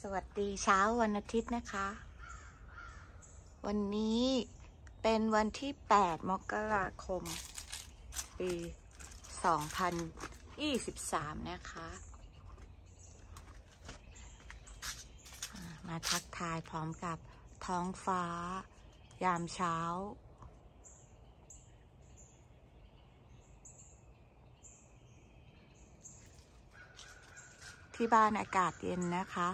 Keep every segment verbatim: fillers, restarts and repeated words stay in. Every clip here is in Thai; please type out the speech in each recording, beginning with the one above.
วัสดีเช้าวันอาทิตย์นะคะวันนี้เป็นวันที่แปดมกราคมปีสองพันยี่สิบสามนะคะมาทักทายพร้อมกับท้องฟ้ายามเช้าที่บ้านอากาศเย็นนะคะ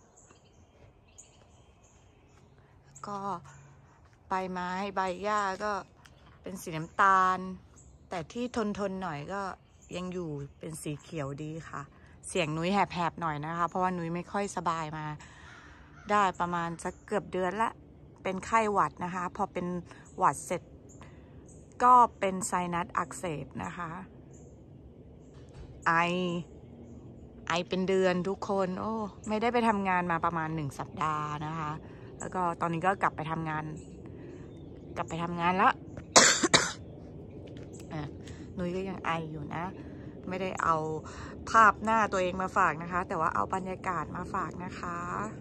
ก็ใบไม้ใบหญ้าก็เป็นสีน้ำตาลแต่ที่ทนทนหน่อยก็ยังอยู่เป็นสีเขียวดีค่ะเสียงนุ้ยแหบๆหน่อยนะคะเพราะว่านุ้ยไม่ค่อยสบายมาได้ประมาณสักเกือบเดือนละเป็นไข้หวัดนะคะพอเป็นหวัดเสร็จก็เป็นไซนัสอักเสบนะคะไอไอเป็นเดือนทุกคนโอ้ไม่ได้ไปทำงานมาประมาณหนึ่งสัปดาห์นะคะแล้วก็ตอนนี้ก็กลับไปทำงานกลับไปทำงานแล้ว นุ้ยก็ยังไออยู่นะไม่ได้เอาภาพหน้าตัวเองมาฝากนะคะแต่ว่าเอาบรรยากาศมาฝากนะคะ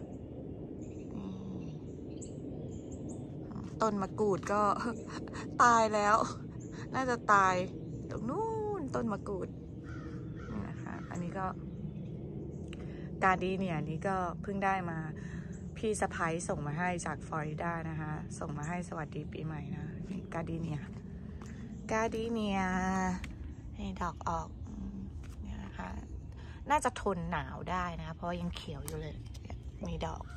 ต้นมะกรูดก็ ตายแล้วน่าจะตายตรงนู้นต้นมะกรูดนี่นะคะอันนี้ก็การดีเนี่ยนี้ก็เพิ่งได้มาพี่สะพ้ายส่งมาให้จากฟลอริดานะคะส่งมาให้สวัสดีปีใหม่นะนี่การดีเนี่ยการดีเนี่ยให้ดอกออกเนี่ยนะคะน่าจะทนหนาวได้นะคะเพราะยังเขียวอยู่เลยมีดอก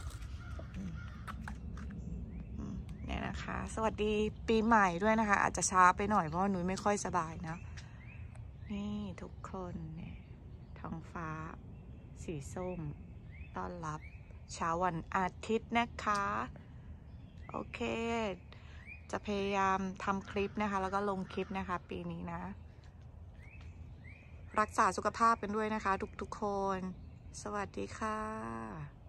เนี่ยนะคะสวัสดีปีใหม่ด้วยนะคะอาจจะช้าไปหน่อยเพราะว่านุ้ยไม่ค่อยสบายนะนี่ทุกคนเนี่ยท้องฟ้าสีส้มต้อนรับเช้าวันอาทิตย์นะคะโอเคจะพยายามทำคลิปนะคะแล้วก็ลงคลิปนะคะปีนี้นะรักษาสุขภาพกันด้วยนะคะทุกๆคนสวัสดีค่ะ